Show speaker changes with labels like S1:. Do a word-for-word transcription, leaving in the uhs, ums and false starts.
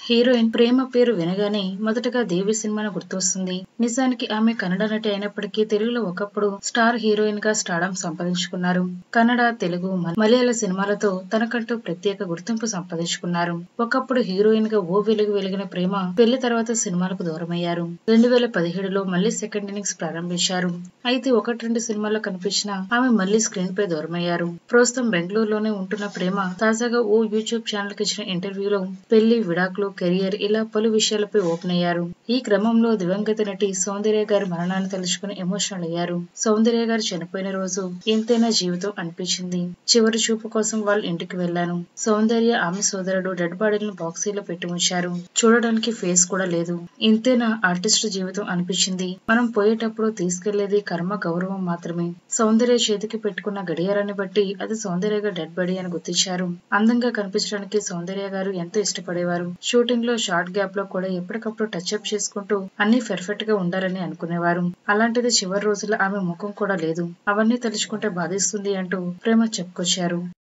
S1: Heroine ప్రేమ పేరు వినగానే మొదటగా దేవి సినిమాను గుర్తొస్తుంది. నిజానికి ఆమె కన్నడ నటి అయినప్పటికీ తెలుగులో ఒకప్పుడు స్టార్ హీరోయిన్ గా స్టార్డమ్ సంపాదించుకున్నారు. కన్నడ, తెలుగు, మలయాళ సినిమాలతో తనకంటూ ప్రత్యేక గుర్తింపు సంపాదించుకున్నారు. ఒకప్పుడు హీరోయిన్ గా ఓ వెలుగు వెలిగిన ప్రేమ పెళ్లి తర్వాత సినిమాలకు దూరమయ్యారు. రెండు వేల పదిహేడులో మళ్లీ సెకండ్ ఇన్నింగ్స్ ప్రారంభించారు. అయితే ఒకటి రెండు సినిమాల్లో కనిపించిన ఆమె మళ్లీ స్క్రీన్ పై దూరమయ్యారు. ప్రస్తుతం బెంగళూరులోనే ఉంటున్న ప్రేమ తాజాగా ఓ యూట్యూబ్ ఛానల్ కి ఇచ్చిన ఇంటర్వ్యూలో పెళ్లి, విడాకులు, కెరియర్ ఇలా పలు విషయాలపై ఓపెన్ అయ్యారు. ఈ క్రమంలో దివంగత నటి సౌందర్య గారి మరణాన్ని తలుచుకుని ఎమోషనల్ అయ్యారు. సౌందర్య గారు చనిపోయిన రోజు ఎంతైనా జీవితం అనిపించింది. చివరి చూపు కోసం వాళ్ళ ఇంటికి వెళ్లాను. సౌందర్య, ఆమె సోదరుడు డెడ్ బాడీలను బాక్సీలో పెట్టి ఉంచారు. చూడడానికి ఫేస్ కూడా లేదు. ఇంతేనా ఆర్టిస్ట్ జీవితం అనిపించింది. మనం పోయేటప్పుడు తీసుకెళ్లేది కర్మ, గౌరవం మాత్రమే. సౌందర్య చేతికి పెట్టుకున్న గడియారాన్ని బట్టి అది సౌందర్య గారి డెడ్ బాడీ అని గుర్తించారు. అందంగా కనిపించడానికి సౌందర్య గారు ఎంతో ఇష్టపడేవారు. షూటింగ్ లో షార్ట్ గ్యాప్ లో కూడా ఎప్పటికప్పుడు టచ్ అప్ చేసుకుంటూ అన్ని పర్ఫెక్ట్ గా ఉండాలని అనుకునేవారు. అలాంటిది చివరి రోజుల్లో ఆమె ముఖం కూడా లేదు. అవన్నీ తలుచుకుంటే బాధిస్తుంది అంటూ ప్రేమ చెప్పుకొచ్చారు.